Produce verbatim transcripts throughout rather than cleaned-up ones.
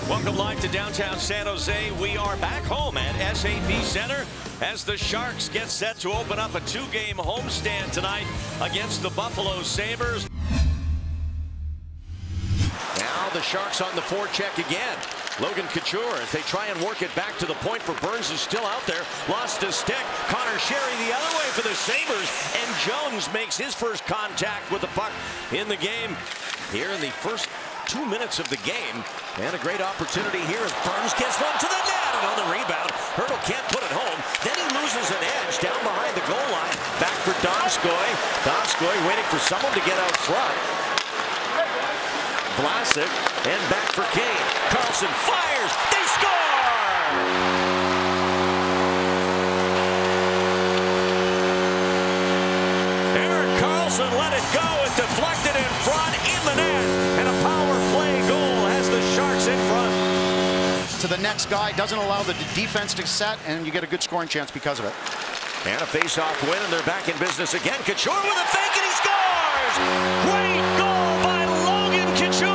Welcome live to downtown San Jose. We are back home at S A P Center as the Sharks get set to open up a two-game homestand tonight against the Buffalo Sabres. Now the Sharks on the forecheck again. Logan Couture as they try and work it back to the point for Burns, who's still out there. Lost his stick. Connor Sherry the other way for the Sabres. And Jones makes his first contact with the puck in the game here in the first two minutes of the game. And a great opportunity here as Burns gets one to the net. And on the rebound, Hurdle can't put it home. Then he loses an edge down behind the goal line. Back for Donskoy. Donskoy waiting for someone to get out front. Vlasic, and back for Kane. Karlsson fires. They score! Erik Karlsson let it go. It deflected in front in the net. And a power play goal has the Sharks in front. To the next guy, doesn't allow the defense to set, and you get a good scoring chance because of it. And a face-off win, and they're back in business again. Couture with a fake, and he scores! Great goal by Logan Couture!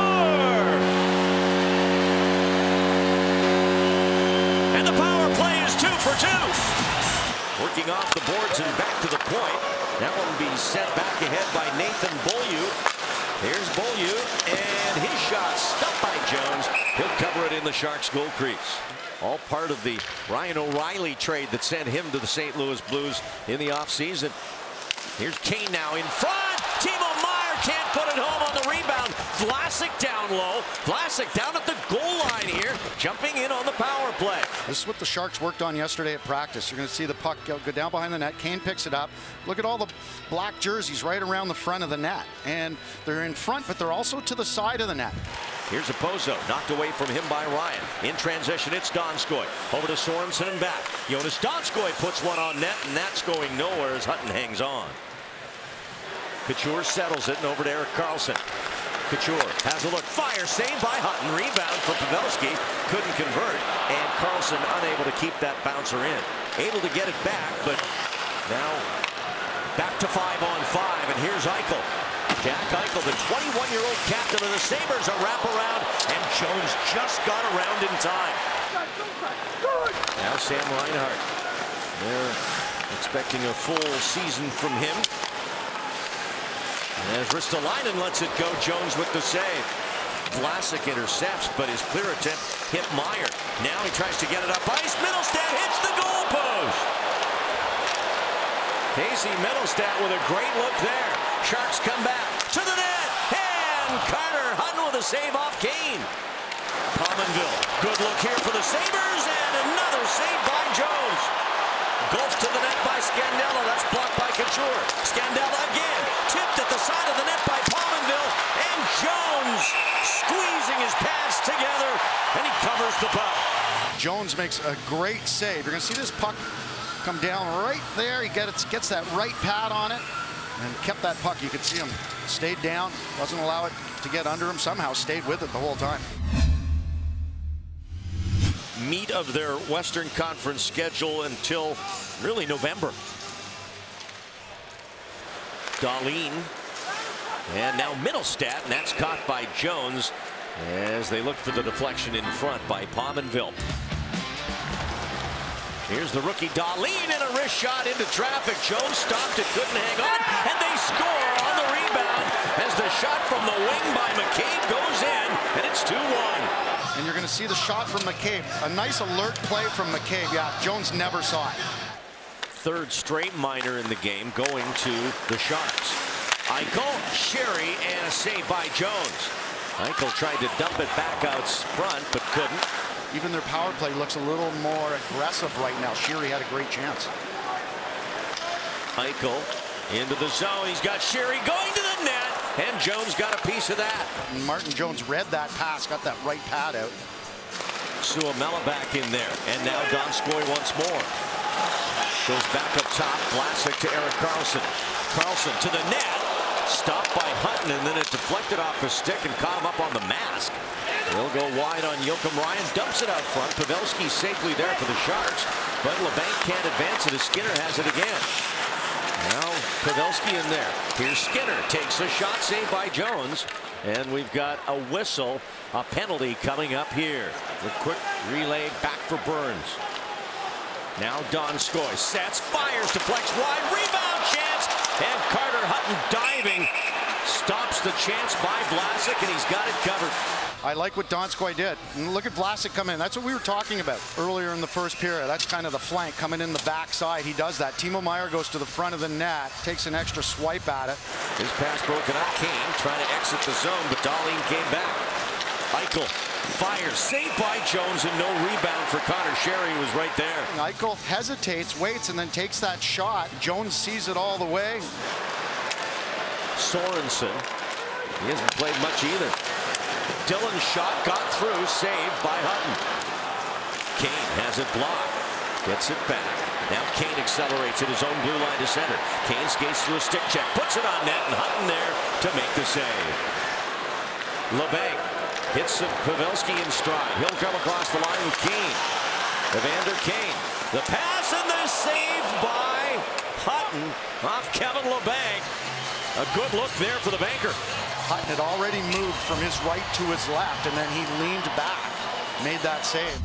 And the power play is two for two. Working off the boards and back to the point. That one will be sent back ahead by Nathan Beaulieu. Here's Beaulieu, and his shot stopped by Jones. He'll cover it in the Sharks' goal crease. All part of the Ryan O'Reilly trade that sent him to the Saint Louis Blues in the offseason. Here's Kane now in front. Timo Meier can't put it home on the rebound. Vlasic down low. Vlasic down at the goal line here, jumping in on the power play. This is what the Sharks worked on yesterday at practice. You're going to see the puck go, go down behind the net. Kane picks it up. Look at all the black jerseys right around the front of the net. And they're in front, but they're also to the side of the net. Here's Okposo, knocked away from him by Ryan. In transition, it's Donskoy. Over to Sorensen and back. Jonas Donskoy puts one on net, and that's going nowhere as Hutton hangs on. Couture settles it, and over to Erik Karlsson. Couture has a look. Fire, saved by Hutton. Rebound for Pavelski. Couldn't convert, and Karlsson unable to keep that bouncer in. Able to get it back, but now back to five on five, and here's Eichel. Jack Eichel, the twenty-one-year-old captain of the Sabres, a wraparound, and Jones just got around in time. Now Sam Reinhart. They're expecting a full season from him. And as Ristolainen lets it go, Jones with the save. Vlasic intercepts, but his clear attempt hit Meier. Now he tries to get it up ice. Mittelstadt hits the goal post. Casey Mittelstadt with a great look there. Sharks come back to the net, and Carter Hutton with a save off Kane. Pominville, good look here for the Sabres, and another save by Jones. Golf to the net by Scandella, that's blocked by Couture. Scandella again, tipped at the side of the net by Pominville, and Jones squeezing his pads together, and he covers the puck. Jones makes a great save. You're going to see this puck come down right there. He gets, gets that right pad on it and kept that puck. You could see him stayed down, doesn't allow it to get under him, somehow stayed with it the whole time. Meat of their Western Conference schedule until really November. Dahlin, and now Mittelstadt, and that's caught by Jones as they look for the deflection in front by Pominville. Here's the rookie Dahlin, and a wrist shot into traffic. Jones stopped it, couldn't hang on, and they score on the rebound as the shot from the wing by McCabe goes in, and it's two one. And you're going to see the shot from McCabe. A nice alert play from McCabe. Yeah, Jones never saw it. Third straight minor in the game going to the Sharks. Eichel, Sherry, and a save by Jones. Eichel tried to dump it back out front, but couldn't. Even their power play looks a little more aggressive right now. Sherry had a great chance. Eichel into the zone. He's got Sherry going to the net, and Jones got a piece of that. And Martin Jones read that pass, got that right pad out. Suomela back in there, and now Donskoy once more. Goes back up top, Vlasic to Erik Karlsson. Karlsson to the net, stopped by Hutton, and then it deflected off his stick and caught him up on the mask. He'll go wide on Joakim Ryan, dumps it out front. Pavelski safely there for the Sharks, but LeBanc can't advance it as Skinner has it again. Now Pavelski in there. Here's Skinner, takes a shot, saved by Jones. And we've got a whistle, a penalty coming up here. The quick relay back for Burns. Now Donskoy sets, fires, deflects wide, rebound chance, and Carter Hutton diving stops the chance by Vlasic, and he's got it covered. I like what Donskoy did. And look at Vlasic come in. That's what we were talking about earlier in the first period. That's kind of the flank coming in the backside. He does that. Timo Meier goes to the front of the net, takes an extra swipe at it. His pass broken up. Kane trying to exit the zone, but Dahlin came back. Eichel fires, saved by Jones, and no rebound for Connor Sherry, who was right there. Eichel hesitates, waits, and then takes that shot. Jones sees it all the way. Sorensen, he hasn't played much either. Dylan's shot got through, saved by Hutton. Kane has it blocked, gets it back. Now Kane accelerates at his own blue line to center. Kane skates through a stick check, puts it on net, and Hutton there to make the save. LeBanc hits Pavelski in stride. He'll come across the line with Kane. Evander Kane, the pass and the save by Hutton off Kevin LeBanc. A good look there for the banker. Hutton had already moved from his right to his left, and then he leaned back, made that save.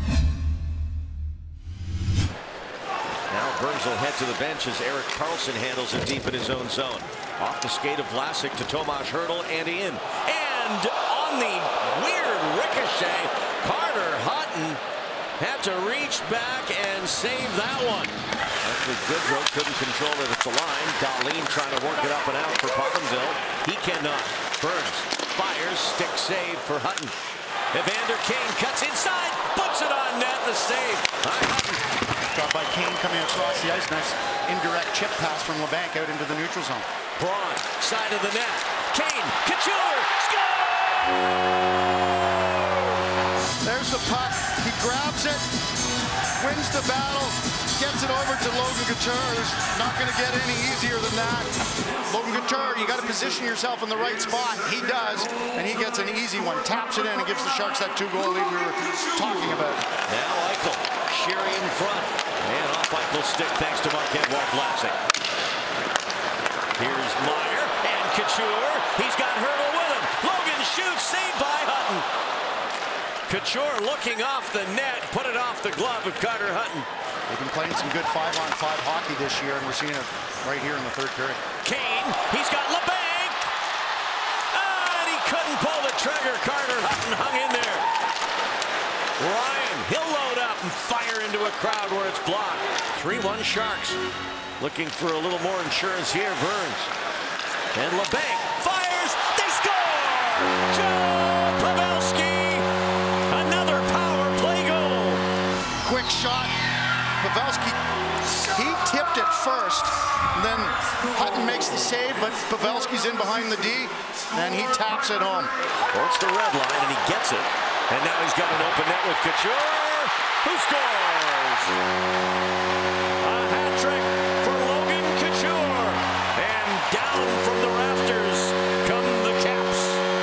Now Burns will head to the bench as Erik Karlsson handles it deep in his own zone. Off the skate of Vlasic to Tomas Hertl and in. And on the weird ricochet, Carter Hutton had to reach back and save that one. Actually, Goodrow couldn't control it at the line. Dahlin trying to work it up and out for Pominville. He cannot. Burns fires, stick save for Hutton. Evander Kane cuts inside, puts it on net, the save by Hutton. Shot by Kane coming across the ice. Nice indirect chip pass from LeBanc out into the neutral zone. Braun, side of the net. Kane, Couture, score! There's the puck. He grabs it, wins the battle, gets it over to Logan Couture, who's not going to get any easier than that. Logan Couture, you got to position yourself in the right spot. He does, and he gets an easy one. Taps it in and gives the Sharks that two-goal lead we were talking about. Now Eichel, Sherry in front, and off Eichel's stick thanks to Marc-Edouard Vlasic. Here's Meier and Couture. He's got Hertl with him. Logan shoots, saved by Hutton. Couture looking off the net, put it off the glove of Carter Hutton. They've been playing some good five-on-five hockey this year, and we're seeing it right here in the third period. Kane, he's got LeBanc! Ah, and he couldn't pull the trigger. Carter Hutton hung in there. Ryan, he'll load up and fire into a crowd where it's blocked. three one Sharks. Looking for a little more insurance here, Burns. And LeBanc fires, they score! Joe Pavelski! Another power play goal. Quick shot. Pavelski, he tipped it first. Then Hutton makes the save, but Pavelski's in behind the D, and he taps it home. Works the red line, and he gets it. And now he's got an open net with Couture, who scores! A hat trick for Logan Couture. And down from the rafters come the Caps.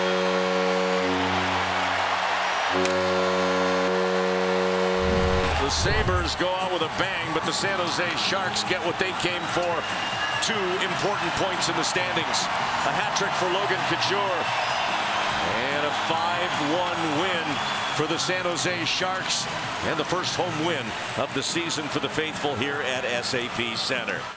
The Sabres go out with a bang, but the San Jose Sharks get what they came for. Two important points in the standings. A hat trick for Logan Couture. And a five one win for the San Jose Sharks. And the first home win of the season for the faithful here at S A P Center.